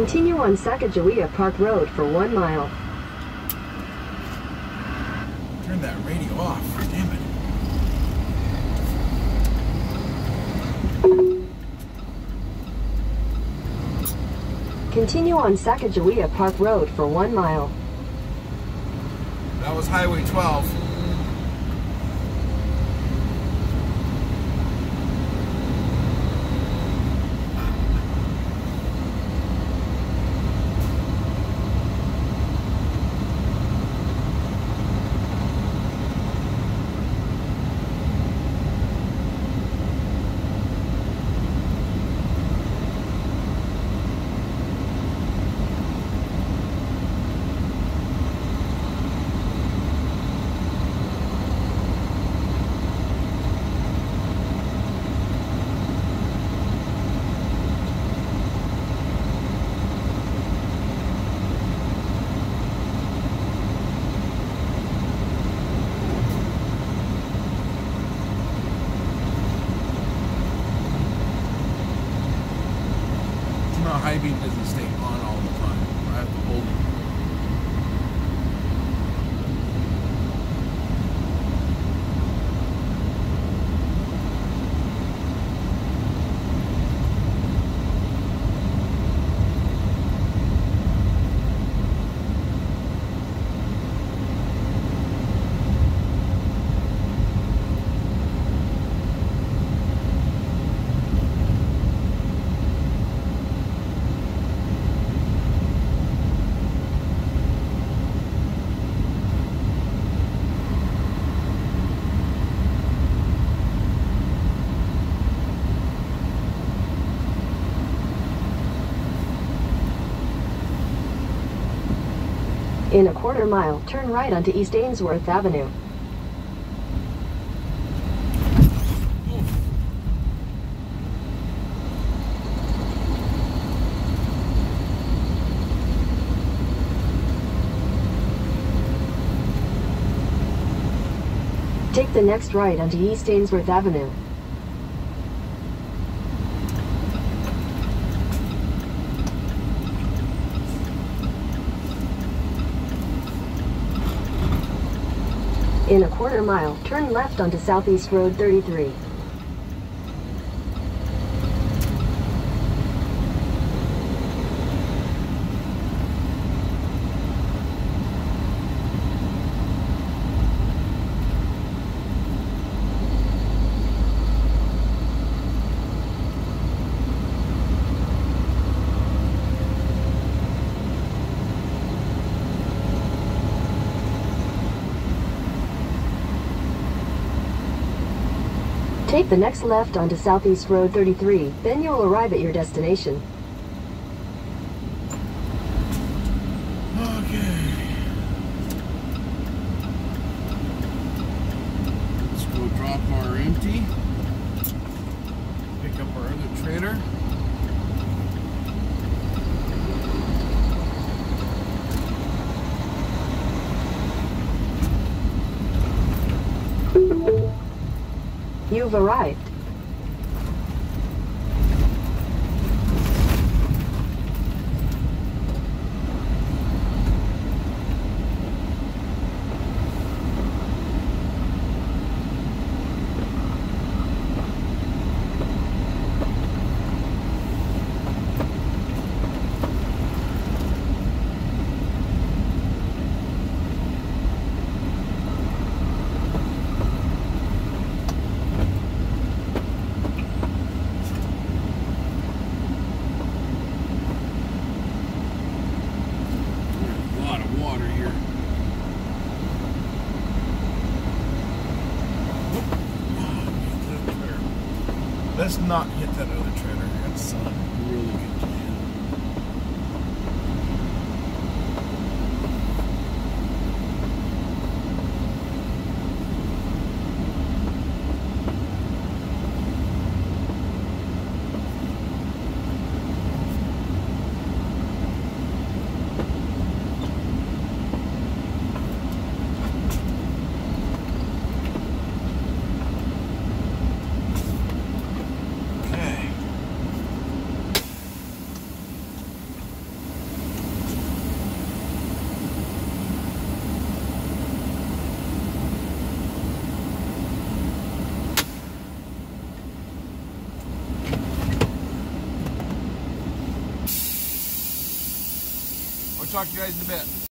Continue on Sacagawea Park Road for 1 mile. Turn that radio off. Damn it. Continue on Sacagawea Park Road for 1 mile. That was Highway 12. High beam doesn't stay on all the time. I have to hold it. In a quarter mile, turn right onto East Ainsworth Avenue. Take the next right onto East Ainsworth Avenue. In a quarter mile, turn left onto Southeast Road 33. Take the next left onto Southeast Road 33, then you will arrive at your destination. Okay. Let's go drop our empty. Pick up our other trailer. You've arrived. Let's not hit that other trailer. That's really good plan. talk to you guys in a bit.